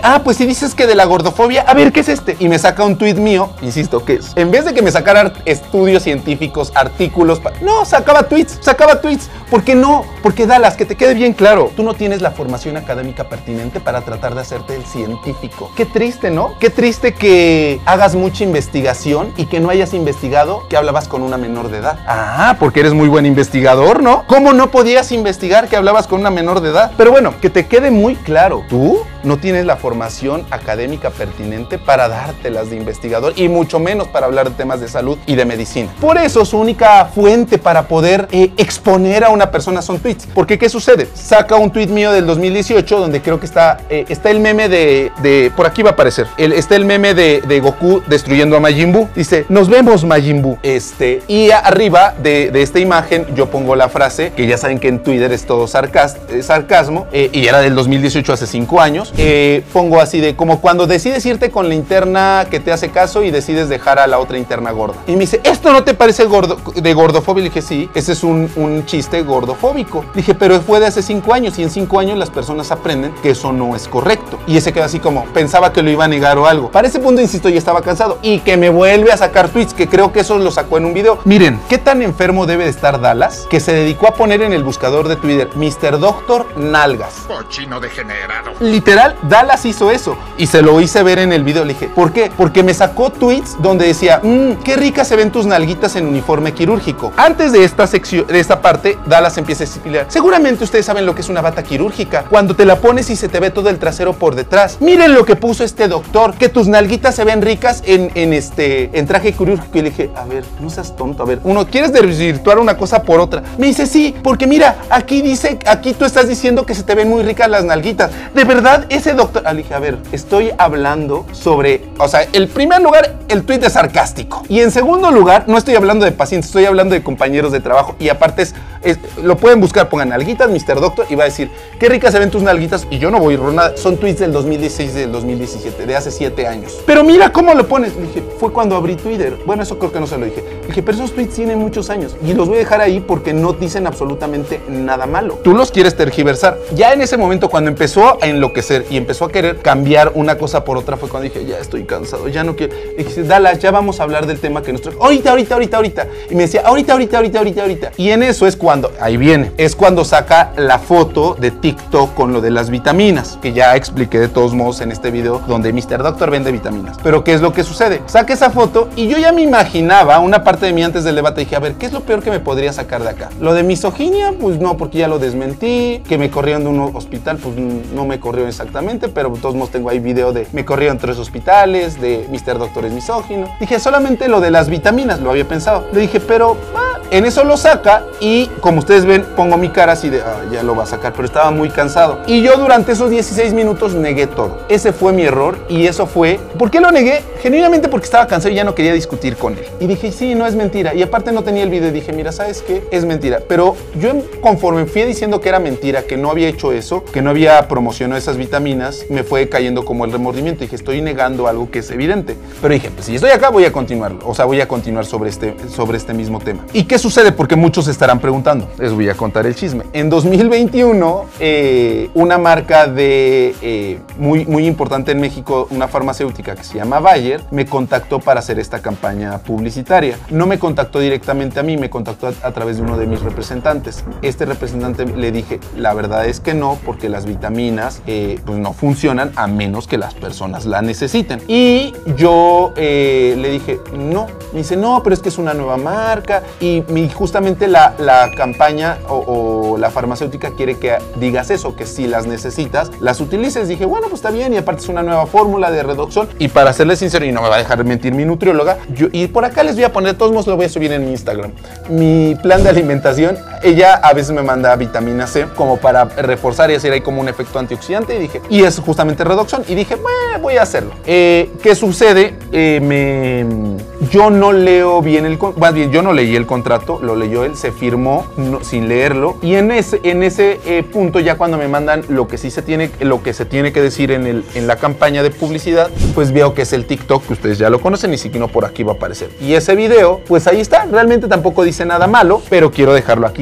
ah, pues si dices que de la gordofobia, a ver, ¿qué es este? Y me saca un tweet mío, insisto, ¿qué es? En vez de que me sacara estudios científicos, artículos, no, sacaba tweets, sacaba tweets. ¿Por qué no? Porque Dallas, que te quede bien claro, tú no tienes la formación académica pertinente para tratar de hacerte el científico. Qué triste, ¿no? Qué triste que hagas mucha investigación y que no hayas investigado que hablabas con una menor de edad. Ah, porque eres muy buen investigador, ¿no? ¿Cómo no podías investigar que hablabas con una menor de edad? Pero bueno, que te quede muy claro, tú no tienes la formación académica pertinente para dártelas de investigador y mucho menos para hablar de temas de salud y de medicina. Por eso su única fuente para poder eh, exponer a una persona son tweets. Porque ¿qué sucede? Saca un tweet mío del dos mil dieciocho donde creo que está, eh, está el meme de, de, por aquí va a aparecer, el, está el meme de, de Goku destruyendo a Majin Buu. Dice, nos vemos Majin Buu. Este, y arriba de, de esta imagen yo pongo la frase, que ya saben que en Twitter es todo sarcas, eh, sarcasmo, eh, y era del dos mil dieciocho, hace cinco años. Eh, pongo así de, como cuando decides irte con la interna que te hace caso y decides dejar a la otra interna gorda. Y me dice, ¿esto no te parece gordo, de gordofobia? Le dije, sí, ese es un, un chiste gordofóbico. Le dije, pero fue de hace cinco años y en cinco años las personas aprenden que eso no es correcto. Y ese quedó así como, pensaba que lo iba a negar o algo. Para ese punto, insisto, ya estaba cansado. Y que me vuelve a sacar tweets, que creo que eso lo sacó en un video. Miren, ¿qué tan enfermo debe de estar Dallas? Que se dedicó a poner en el buscador de Twitter, mister Doctor Nalgas. Cochino degenerado. Literal, Dallas hizo eso. Y se lo hice ver en el video. Le dije, ¿por qué? Porque me sacó tweets donde decía, mmm, qué ricas se ven tus nalguitas en uniforme quirúrgico. Antes de esta sección, de esta parte, Dallas empieza a explicar, seguramente ustedes saben lo que es una bata quirúrgica, cuando te la pones y se te ve todo el trasero por detrás. Miren lo que puso este doctor, que tus nalguitas se ven ricas en, en este, en traje quirúrgico. Y le dije, a ver, no seas tonto, a ver, uno, ¿quieres desvirtuar una cosa por otra? Me dice, sí, porque mira, aquí dice, aquí tú estás diciendo que se te ven muy ricas las nalguitas. De verdad, ese doctor, ah, le dije, a ver, estoy hablando sobre, o sea, en primer lugar, el tuit es sarcástico. Y en segundo lugar, no estoy hablando de pacientes, estoy hablando de compañeros de trabajo. Y aparte es, es lo pueden buscar, pongan nalguitas, mister Doctor, y va a decir, qué ricas se ven tus nalguitas. Y yo no voy a ir nada, son tweets del dos mil dieciséis, del dos mil diecisiete, de hace siete años. Pero mira cómo lo pones. Le dije, fue cuando abrí Twitter. Bueno, eso creo que no se lo dije. Le dije, pero esos tweets tienen muchos años y los voy a dejar ahí porque no dicen absolutamente nada malo. Tú los quieres tergiversar. Ya en ese momento, cuando empezó a enloquecer y empezó a querer cambiar una cosa por otra, fue cuando dije, ya estoy cansado, ya no quiero. Le dije, Dallas, ya vamos a hablar del tema que nosotros. Ahorita, ahorita, ahorita, ahorita. Y me decía, ahorita, ahorita, ahorita, ahorita, ahorita. Y en eso es cuando, ahí viene, es cuando saca la foto de TikTok con lo de las vitaminas, que ya expliqué de todos modos en este video donde mister Doctor vende vitaminas. Pero ¿qué es lo que sucede? Saca esa foto y yo ya me imaginaba, una parte de mí antes del debate dije, a ver, ¿qué es lo peor que me podría sacar de acá? Lo de misoginia, pues no, porque ya lo desmentí. Que me corrieron de un hospital, pues no me corrieron exactamente, pero de todos modos tengo ahí video de me corrieron tres hospitales, de mister Doctor es misógino. Dije, solamente lo de las vitaminas, lo había pensado. Le dije, pero ah, en eso lo saca y como ustedes ven, pongo mi cara así de, ah, ya lo va a sacar, pero estaba muy cansado. Y yo durante esos dieciséis minutos negué todo. Ese fue mi error y eso fue, ¿por qué lo negué? Genuinamente porque estaba cansado y ya no quería discutir con él. Y dije, sí, no es mentira. Y aparte no tenía el video y dije, mira, ¿sabes qué? Es mentira. Pero yo conforme fui diciendo que era mentira, que no había hecho eso, que no había promocionado esas vitaminas, me fue cayendo como el remordimiento. Dije, estoy negando algo que es evidente. Pero dije, pues si estoy acá voy a continuar. O sea, voy a continuar sobre este, sobre este mismo tema. ¿Y qué sucede? Porque muchos se estarán preguntando. Les voy a contar el chisme. En dos mil veintiuno, eh, una marca de eh, muy, muy importante en México, una farmacéutica que se llama Bayer, me contactó para hacer esta campaña publicitaria. No me contactó directamente a mí, me contactó a, a través de uno de mis representantes. Este representante le dije, la verdad es que no, porque las vitaminas eh, pues no funcionan a menos que las personas la necesiten. Y yo eh, le dije, no. Me dice, no, pero es que es una nueva marca y mi, justamente la, la campaña o, o la farmacéutica quiere que digas eso, que si las necesitas, las utilices. Dije, bueno, pues está bien, y aparte es una nueva fórmula de redoxón. Y para serles sincero, y no me va a dejar mentir mi nutrióloga, yo, y por acá les voy a poner, de todos modos lo voy a subir en mi Instagram, mi plan de alimentación. Ella a veces me manda vitamina C como para reforzar y hacer ahí como un efecto antioxidante, y dije, y es justamente redoxón, y dije, bueno, voy a hacerlo. Eh, ¿Qué sucede? Eh, me... Yo no leo bien el... Más bien, yo no leí el contrato, lo leyó él, se firmó no, sin leerlo. Y en ese, en ese eh, punto, ya cuando me mandan lo que sí se tiene, lo que se tiene que decir en, el, en la campaña de publicidad, pues veo que es el TikTok, que ustedes ya lo conocen, y si no, por aquí va a aparecer. Y ese video, pues ahí está. Realmente tampoco dice nada malo, pero quiero dejarlo aquí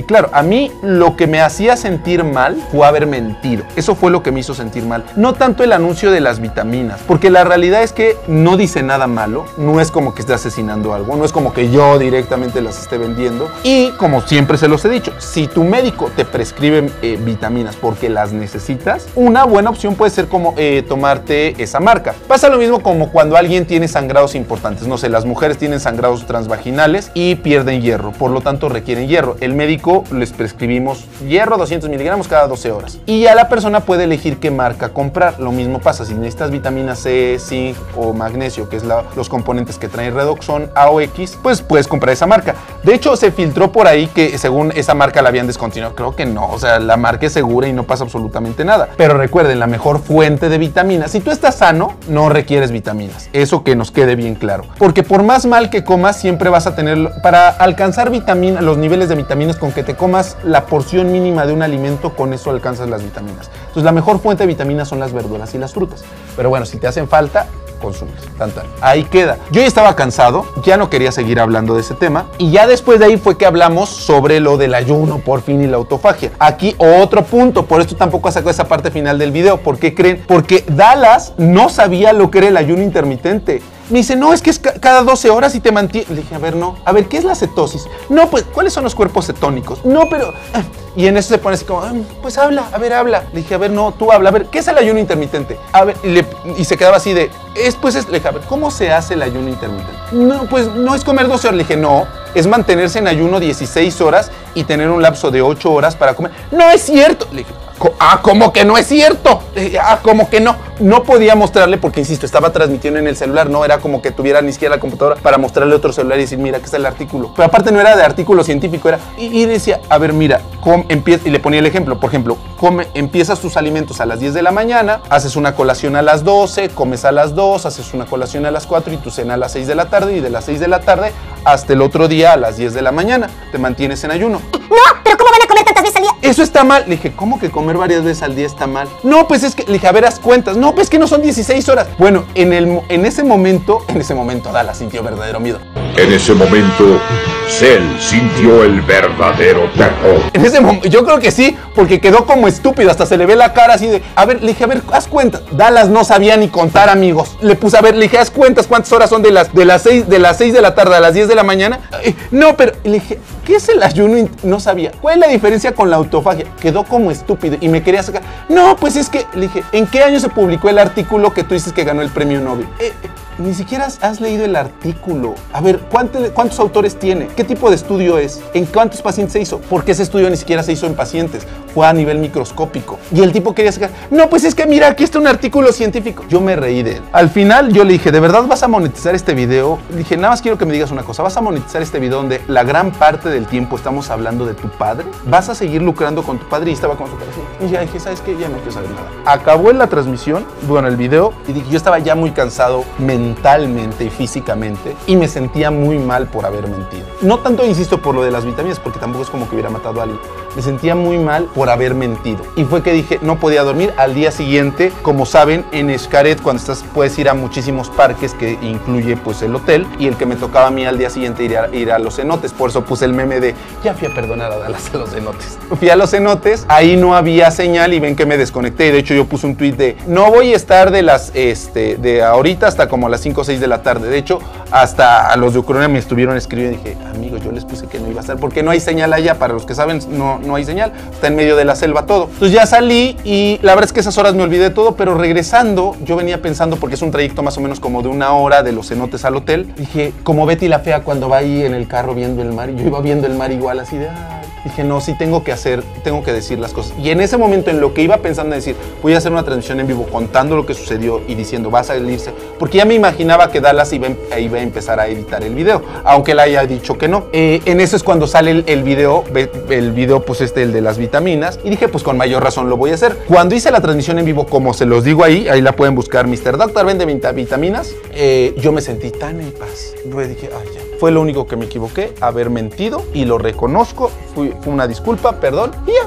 claro, a mí lo que me hacía sentir mal fue haber mentido. Eso fue lo que me hizo sentir mal. No tanto el anuncio de las vitaminas, porque la realidad es que no dice nada malo, no es como que esté asesinando algo, no es como que yo directamente las esté vendiendo. Y como siempre se los he dicho, si tu médico te prescribe eh, vitaminas porque las necesitas, una buena opción puede ser como eh, tomarte esa marca. Pasa lo mismo como cuando alguien tiene sangrados importantes. No sé, las mujeres tienen sangrados transvaginales y pierden hierro, por lo tanto requieren hierro. El médico les prescribimos hierro doscientos miligramos cada doce horas y ya la persona puede elegir qué marca comprar. Lo mismo pasa si necesitas vitamina C, zinc o magnesio, que es la, los componentes que traen Redoxon, A o X, pues puedes comprar esa marca. De hecho, se filtró por ahí que según esa marca la habían descontinuado. Creo que no, o sea, la marca es segura y no pasa absolutamente nada. Pero recuerden, la mejor fuente de vitaminas, si tú estás sano, no requieres vitaminas. Eso que nos quede bien claro. Porque por más mal que comas, siempre vas a tener, para alcanzar vitamina, los niveles de vitaminas, con que te comas la porción mínima de un alimento, con eso alcanzas las vitaminas. Entonces, la mejor fuente de vitaminas son las verduras y las frutas. Pero bueno, si te hacen falta, consumes. Tan, tan. Ahí queda. Yo ya estaba cansado, ya no quería seguir hablando de ese tema y ya después de ahí fue que hablamos sobre lo del ayuno por fin y la autofagia. Aquí otro punto, por esto tampoco sacó esa parte final del video. ¿Por qué creen? Porque Dallas no sabía lo que era el ayuno intermitente. Me dice, no, es que es ca cada doce horas y te mantiene. Le dije, a ver, no. A ver, ¿qué es la cetosis? No, pues, ¿cuáles son los cuerpos cetónicos? No, pero... Y en eso se pone así como, pues habla, a ver, habla. Le dije, a ver, no, tú habla. A ver, ¿qué es el ayuno intermitente? A ver, y, le, y se quedaba así de, es, pues, es, le dije, a ver, ¿cómo se hace el ayuno intermitente? No, pues, no es comer doce horas. Le dije, no, es mantenerse en ayuno dieciséis horas y tener un lapso de ocho horas para comer. No es cierto. Le dije, ah, ¿cómo que no es cierto? Ah, ¿cómo que no? No podía mostrarle porque, insisto, estaba transmitiendo en el celular, no era como que tuviera ni siquiera la computadora para mostrarle otro celular y decir, mira, aquí está el artículo. Pero aparte no era de artículo científico, era... Y, y decía, a ver, mira, com, empieza, y le ponía el ejemplo, por ejemplo, come, empiezas tus alimentos a las diez de la mañana, haces una colación a las doce, comes a las dos, haces una colación a las cuatro y tu cena a las seis de la tarde, y de las seis de la tarde hasta el otro día a las diez de la mañana. Te mantienes en ayuno. No, pero ¿cómo van a comer tantas veces al día? Eso está mal. Le dije, ¿cómo que comer varias veces al día está mal? No, pues es que, le dije, a ver, haz cuentas. No, pues que no son dieciséis horas. Bueno, en, el, en ese momento, en ese momento, Dallas sintió verdadero miedo. En ese momento, Cell sintió el verdadero terror. En ese momento, yo creo que sí, porque quedó como estúpido, hasta se le ve la cara así de, a ver, le dije, a ver, haz cuentas. Dallas no sabía ni contar, amigos. Le puse, a ver, le dije, haz cuentas cuántas horas son de las de las seis de las seis de la tarde a las diez de la mañana. Eh, no, pero le dije, ¿qué es el ayuno? No sabía. ¿Cuál es la diferencia con la autofagia? Quedó como estúpido y me quería sacar. No, pues es que, le dije, ¿en qué año se publicó el artículo que tú dices que ganó el premio Nobel? Eh, eh, ni siquiera has leído el artículo. A ver, ¿cuántos, ¿cuántos autores tiene? ¿Qué tipo de estudio es? ¿En cuántos pacientes se hizo? Porque ese estudio ni siquiera se hizo en pacientes, fue a nivel microscópico. Y el tipo quería sacar, no, pues es que mira, aquí está un artículo científico. Yo me reí de él. Al final yo le dije, ¿de verdad vas a monetizar este video? Le dije, nada más quiero que me digas una cosa, ¿vas a monetizar este video donde la gran parte del tiempo estamos hablando de tu padre? ¿Vas a seguir lucrando con tu padre? Y estaba con su padre así. Y ya dije, ¿sabes qué? Ya no quiero saber nada. Acabó en la transmisión, bueno, el video, y dije, yo estaba ya muy cansado mentalmente y físicamente, y me sentía muy mal por haber mentido. No tanto, insisto, por lo de las vitaminas, porque tampoco es como que hubiera matado a alguien. Me sentía muy mal por haber mentido. Y fue que dije, no podía dormir. Al día siguiente, como saben, en Xcaret, cuando estás, puedes ir a muchísimos parques, que incluye pues el hotel, y el que me tocaba a mí al día siguiente ir a, ir a los cenotes. Por eso puse el meme de, ya fui a perdonar a Dallas a los cenotes. Fui a los cenotes, ahí no había señal y ven que me desconecté. De hecho, yo puse un tweet de, no voy a estar de las, este, de ahorita hasta como las cinco o seis de la tarde. De hecho, hasta a los de Ucrania me estuvieron escribiendo y dije, amigos, yo les puse que no iba a estar, porque no hay señal allá. Para los que saben, no, no hay señal, está en medio de la selva todo. Entonces ya salí y la verdad es que esas horas me olvidé de todo, pero regresando, yo venía pensando, porque es un trayecto más o menos como de una hora de los cenotes al hotel, dije, como Betty la Fea cuando va ahí en el carro viendo el mar, y yo iba viendo el mar igual, así de, ay. Dije, no, sí tengo que hacer, tengo que decir las cosas. Y en ese momento, en lo que iba pensando en decir, voy a hacer una transmisión en vivo contando lo que sucedió y diciendo, va a salirse, porque ya me imaginaba que Dallas iba, iba a empezar a editar el video, aunque él haya dicho que no. Eh, en eso es cuando sale el, el video, el video pues este, el de las vitaminas, y dije, pues con mayor razón lo voy a hacer. Cuando hice la transmisión en vivo, como se los digo ahí, ahí la pueden buscar, mister Doctor vende vitaminas, eh, yo me sentí tan en paz. Yo dije, ay, ya. Fue lo único que me equivoqué, haber mentido, y lo reconozco, fui, fue una disculpa, perdón, y ya.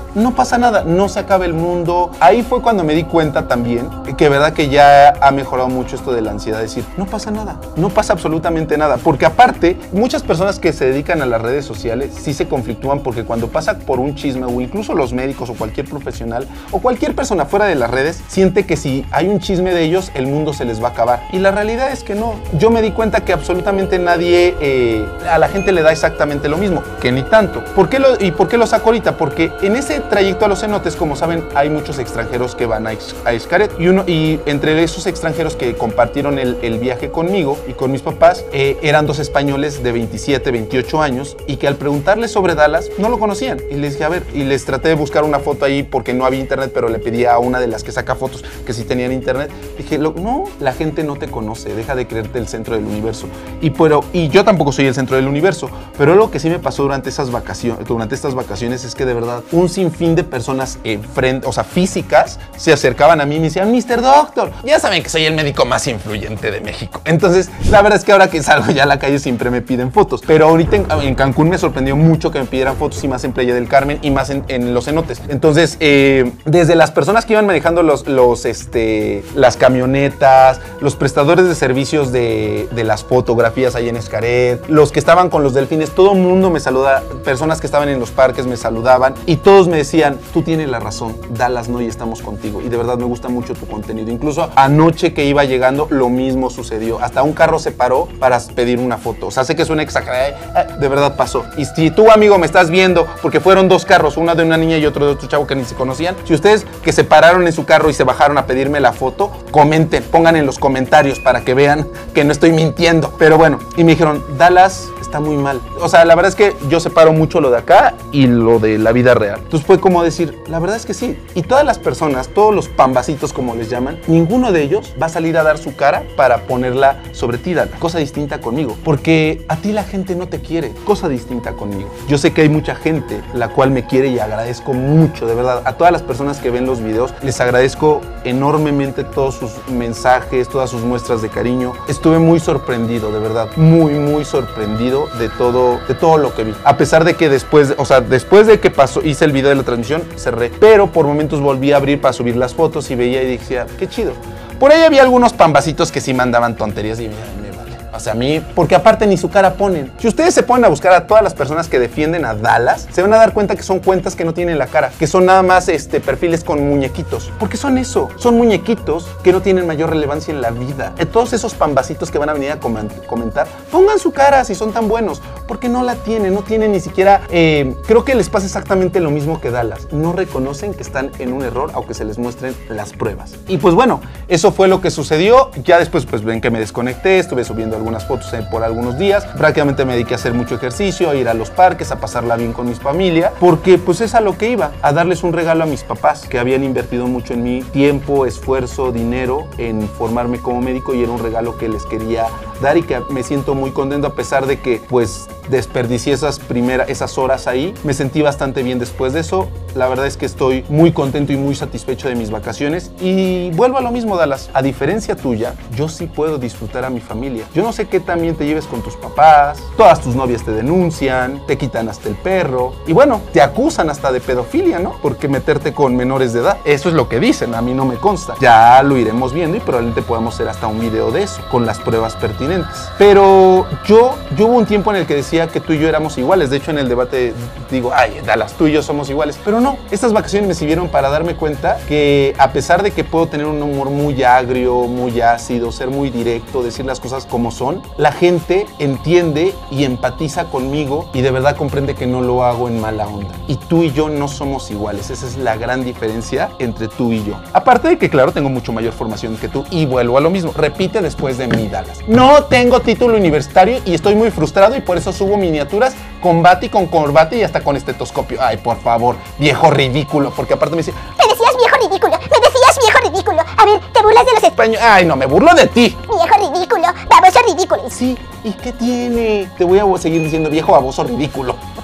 no pasa nada, no se acaba el mundo. Ahí fue cuando me di cuenta también que verdad que ya ha mejorado mucho esto de la ansiedad, decir, no pasa nada, no pasa absolutamente nada, porque aparte, muchas personas que se dedican a las redes sociales sí se conflictúan porque cuando pasa por un chisme o incluso los médicos o cualquier profesional o cualquier persona fuera de las redes siente que si hay un chisme de ellos, el mundo se les va a acabar. Y la realidad es que no. Yo me di cuenta que absolutamente nadie, eh, a la gente le da exactamente lo mismo, que ni tanto. ¿Por qué lo, ¿Y por qué lo saco ahorita? Porque en ese trayecto a los cenotes, como saben, hay muchos extranjeros que van a, a Xcaret y, uno, y entre esos extranjeros que compartieron el, el viaje conmigo y con mis papás, eh, eran dos españoles de veintisiete, veintiocho años y que al preguntarles sobre Dallas no lo conocían. Y les dije, a ver, y les traté de buscar una foto ahí porque no había internet, pero le pedí a una de las que saca fotos que sí tenían internet. Dije, no, la gente no te conoce, deja de creerte el centro del universo. Y, pero, y yo tampoco soy el centro del universo, pero lo que sí me pasó durante esas vacaciones, durante estas vacaciones es que de verdad un sinfín de personas eh, frente, o sea, físicas se acercaban a mí y me decían, mister Doctor, ya saben que soy el médico más influyente de México. Entonces, la verdad es que ahora que salgo ya a la calle siempre me piden fotos, pero ahorita en, en Cancún me sorprendió mucho que me pidieran fotos y más en Playa del Carmen y más en, en los cenotes. Entonces, eh, desde las personas que iban manejando los, los, este, las camionetas, los prestadores de servicios de, de las fotografías ahí en Xcaret, los que estaban con los delfines, todo el mundo me saluda, personas que estaban en los parques me saludaban y todos me decían, tú tienes la razón, Dallas no y estamos contigo. Y de verdad me gusta mucho tu contenido. Incluso anoche que iba llegando, lo mismo sucedió. Hasta un carro se paró para pedir una foto. O sea, sé que suena exagerado, de verdad pasó. Y si tú, amigo, me estás viendo, porque fueron dos carros, una de una niña y otro de otro chavo que ni se conocían, si ustedes que se pararon en su carro y se bajaron a pedirme la foto, comenten, pongan en los comentarios para que vean que no estoy mintiendo. Pero bueno, y me dijeron, Dallas está muy mal. O sea, la verdad es que yo separo mucho lo de acá y lo de la vida real. Entonces fue como decir, la verdad es que sí. Y todas las personas, todos los pambacitos como les llaman, ninguno de ellos va a salir a dar su cara para ponerla sobre ti, Dallas. Cosa distinta conmigo. Porque a ti la gente no te quiere. Cosa distinta conmigo. Yo sé que hay mucha gente la cual me quiere y agradezco mucho, de verdad. A todas las personas que ven los videos, les agradezco enormemente todos sus mensajes, todas sus muestras de cariño. Estuve muy sorprendido, de verdad. Muy, muy sorprendido de todo, de todo lo que vi. A pesar de que después, o sea, después de que pasó, hice el video de la transmisión, cerré. Pero por momentos volví a abrir para subir las fotos y veía y decía, qué chido. Por ahí había algunos pambacitos que sí mandaban tonterías y me, me vale. O sea, a mí, porque aparte ni su cara ponen. Si ustedes se ponen a buscar a todas las personas que defienden a Dallas, se van a dar cuenta que son cuentas que no tienen la cara, que son nada más este, perfiles con muñequitos. Porque son eso, son muñequitos que no tienen mayor relevancia en la vida. Eh, todos esos pambacitos que van a venir a comentar, pongan su cara si son tan buenos, porque no la tienen, no tienen ni siquiera, eh, creo que les pasa exactamente lo mismo que Dallas. No reconocen que están en un error, aunque se les muestren las pruebas. Y pues bueno, eso fue lo que sucedió. Ya después pues ven que me desconecté, estuve subiendo algunas fotos eh, por algunos días. Prácticamente me dediqué a hacer mucho ejercicio, a ir a los parques, a pasarla bien con mi familia, porque pues es a lo que iba, a darles un regalo a mis papás, que habían invertido mucho en mí, tiempo, esfuerzo, dinero, en formarme como médico, y era un regalo que les quería dar y que me siento muy contento a pesar de que pues desperdicié esas primeras, esas horas ahí. Me sentí bastante bien después de eso. La verdad es que estoy muy contento y muy satisfecho de mis vacaciones. Y vuelvo a lo mismo, Dallas. A diferencia tuya, yo sí puedo disfrutar a mi familia. Yo no sé qué también te lleves con tus papás. Todas tus novias te denuncian, te quitan hasta el perro. Y bueno, te acusan hasta de pedofilia, ¿no? Porque meterte con menores de edad. Eso es lo que dicen, a mí no me consta. Ya lo iremos viendo y probablemente podamos hacer hasta un video de eso, con las pruebas pertinentes. Pero yo, yo hubo un tiempo en el que decía que tú y yo éramos iguales. De hecho, en el debate digo, ay, Dallas, tú y yo somos iguales. Pero no, estas vacaciones me sirvieron para darme cuenta que a pesar de que puedo tener un humor muy agrio, muy ácido, ser muy directo, decir las cosas como son, la gente entiende y empatiza conmigo y de verdad comprende que no lo hago en mala onda. Y tú y yo no somos iguales. Esa es la gran diferencia entre tú y yo. Aparte de que, claro, tengo mucho mayor formación que tú y vuelvo a lo mismo. Repite después de mí, Dallas. No tengo título universitario y estoy muy frustrado y por eso subo miniaturas con bata y con corbata y hasta con estetoscopio. Ay, por favor, viejo ridículo, porque aparte me dice, Me decías viejo ridículo, me decías viejo ridículo. A ver, te burlas de los españoles. Ay, no, me burlo de ti. Viejo ridículo, baboso ridículo. Sí, ¿y qué tiene? Te voy a seguir diciendo viejo baboso ridículo.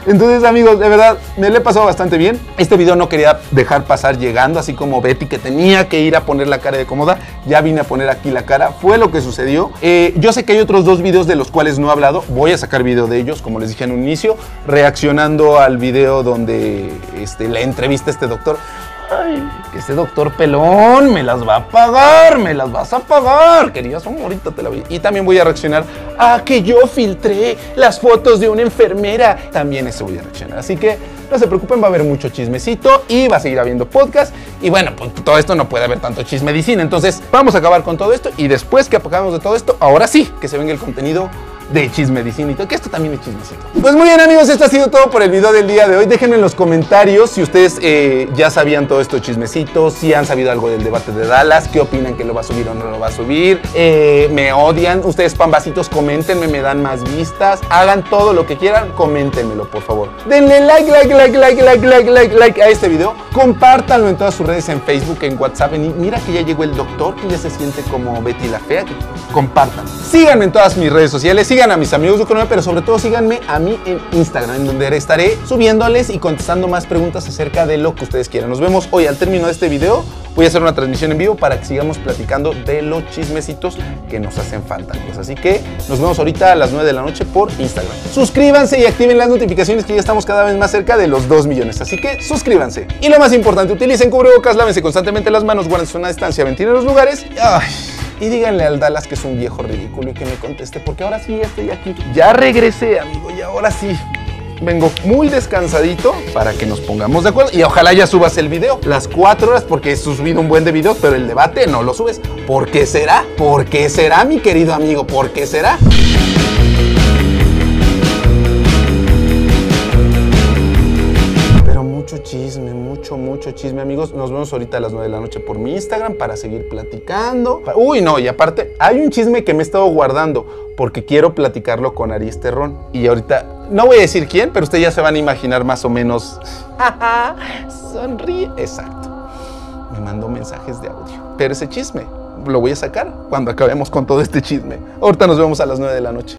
Entonces, amigos, de verdad, me lo he pasado bastante bien. Este video no quería dejar pasar llegando, así como Betty, que tenía que ir a poner la cara de cómoda. Ya vine a poner aquí la cara. Fue lo que sucedió. Eh, yo sé que hay otros dos videos de los cuales no he hablado. Voy a sacar video de ellos, como les dije en un inicio, reaccionando al video donde este, la entrevista a este doctor. Ay, que ese doctor pelón me las va a pagar, me las vas a pagar, querías, oh, ahorita te la voy. Y también voy a reaccionar a que yo filtré las fotos de una enfermera, también eso voy a reaccionar. Así que no se preocupen, va a haber mucho chismecito y va a seguir habiendo podcast. Y bueno, pues todo esto no puede haber tanto chismedicina, entonces vamos a acabar con todo esto y después que acabamos de todo esto, ahora sí, que se venga el contenido de chismedicina y todo, que esto también es chismecito. Pues muy bien, amigos, esto ha sido todo por el video del día de hoy. Déjenme en los comentarios si ustedes eh, ya sabían todo esto chismecito, si han sabido algo del debate de Dallas, qué opinan, que lo va a subir o no lo va a subir, eh, me odian, ustedes pambasitos, coméntenme, me dan más vistas, hagan todo lo que quieran, coméntenmelo, por favor. Denle like, like, like, like, like, like, like, like a este video, compártanlo en todas sus redes, en Facebook, en WhatsApp, en, mira que ya llegó el doctor, que ya se siente como Betty la Fea, que compartan. Síganme en todas mis redes sociales, síganme a mis amigos de Economía, pero sobre todo síganme a mí en Instagram, en donde estaré subiéndoles y contestando más preguntas acerca de lo que ustedes quieran. Nos vemos hoy al término de este video. Voy a hacer una transmisión en vivo para que sigamos platicando de los chismecitos que nos hacen falta, amigos. Así que nos vemos ahorita a las nueve de la noche por Instagram. Suscríbanse y activen las notificaciones, que ya estamos cada vez más cerca de los dos millones. Así que suscríbanse. Y lo más importante, utilicen cubrebocas, lávense constantemente las manos, guárdense una distancia, ventilen los lugares. Ay. Y díganle al Dallas que es un viejo ridículo y que me conteste, porque ahora sí estoy aquí. Ya regresé, amigo, y ahora sí vengo muy descansadito para que nos pongamos de acuerdo. Y ojalá ya subas el video, las cuatro horas, porque he subido un buen de videos, pero el debate no lo subes. ¿Por qué será? ¿Por qué será, mi querido amigo? ¿Por qué será? Mucho chisme, mucho, mucho chisme, amigos. Nos vemos ahorita a las nueve de la noche por mi Instagram para seguir platicando. Uy, no, y aparte, hay un chisme que me he estado guardando porque quiero platicarlo con Aries Terrón. Y ahorita, no voy a decir quién, pero ustedes ya se van a imaginar más o menos. Sonríe. Exacto. Me mandó mensajes de audio. Pero ese chisme lo voy a sacar cuando acabemos con todo este chisme. Ahorita nos vemos a las nueve de la noche.